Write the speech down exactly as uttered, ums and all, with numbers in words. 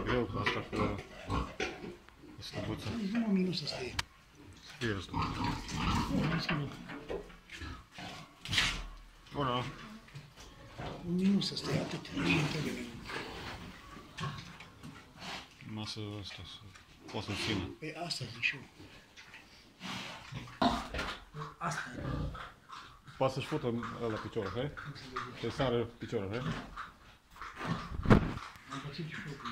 greu cu asta cu slăbuță. Nici nu un minut să stie. Scrie asta. Bună. Un minut să stie, atât. Nu trebuie minut. Masă asta, să poți să țină. Păi asta zic și eu. Asta e. Poate să-și fută la piciorul, hai? Să-i sară piciorul, hai? Am pățit și eu.